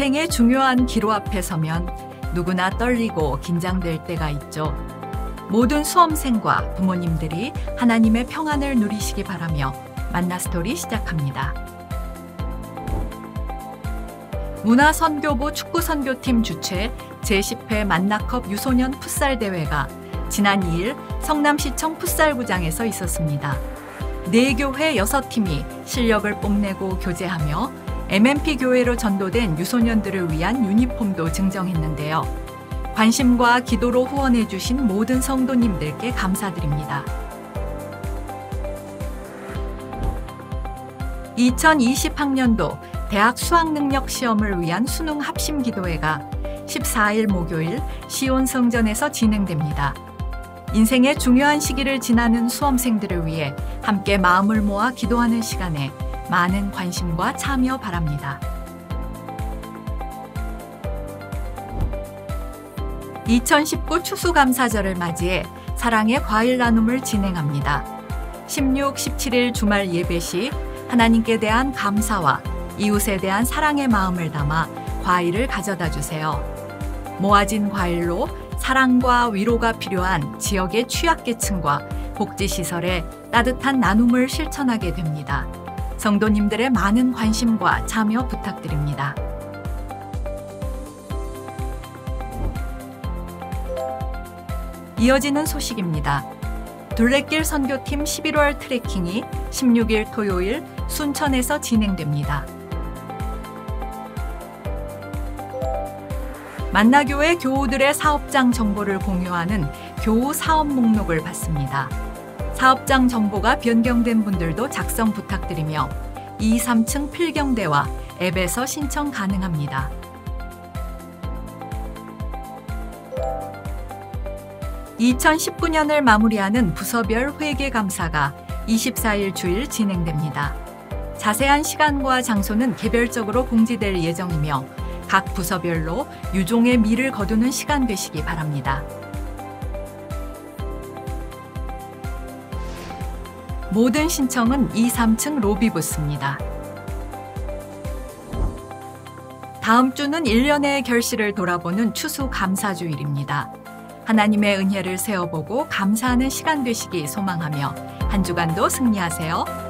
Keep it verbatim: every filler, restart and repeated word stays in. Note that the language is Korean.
인생의 중요한 기로 앞에 서면 누구나 떨리고 긴장될 때가 있죠. 모든 수험생과 부모님들이 하나님의 평안을 누리시기 바라며 만나스토리 시작합니다. 문화선교부 축구선교팀 주최 제십 회 만나컵 유소년 풋살 대회가 지난 이 일 성남시청 풋살구장에서 있었습니다. 네 교회 여섯 팀이 실력을 뽐내고 교제하며 엠엠피 교회로 전도된 유소년들을 위한 유니폼도 증정했는데요. 관심과 기도로 후원해 주신 모든 성도님들께 감사드립니다. 이천이십 학년도 대학 수학능력 시험을 위한 수능 합심 기도회가 십사 일 목요일 시온 성전에서 진행됩니다. 인생의 중요한 시기를 지나는 수험생들을 위해 함께 마음을 모아 기도하는 시간에 많은 관심과 참여 바랍니다. 이천십구 추수감사절을 맞이해 사랑의 과일 나눔을 진행합니다. 십육, 십칠 일 주말 예배 시 하나님께 대한 감사와 이웃에 대한 사랑의 마음을 담아 과일을 가져다 주세요. 모아진 과일로 사랑과 위로가 필요한 지역의 취약계층과 복지시설에 따뜻한 나눔을 실천하게 됩니다. 성도님들의 많은 관심과 참여 부탁드립니다. 이어지는 소식입니다. 둘레길 선교팀 십일월 트레킹이 십육 일 토요일 순천에서 진행됩니다. 만나교회 교우들의 사업장 정보를 공유하는 교우 사업 목록을 받습니다. 사업장 정보가 변경된 분들도 작성 부탁드리며 이, 삼 층 필경대와 앱에서 신청 가능합니다. 이천십구 년을 마무리하는 부서별 회계감사가 이십사 일 주일 진행됩니다. 자세한 시간과 장소는 개별적으로 공지될 예정이며 각 부서별로 유종의 미를 거두는 시간 되시기 바랍니다. 모든 신청은 이, 삼 층 로비 부스입니다. 다음 주는 일 년의 결실을 돌아보는 추수감사주일입니다. 하나님의 은혜를 세어보고 감사하는 시간 되시기 소망하며 한 주간도 승리하세요.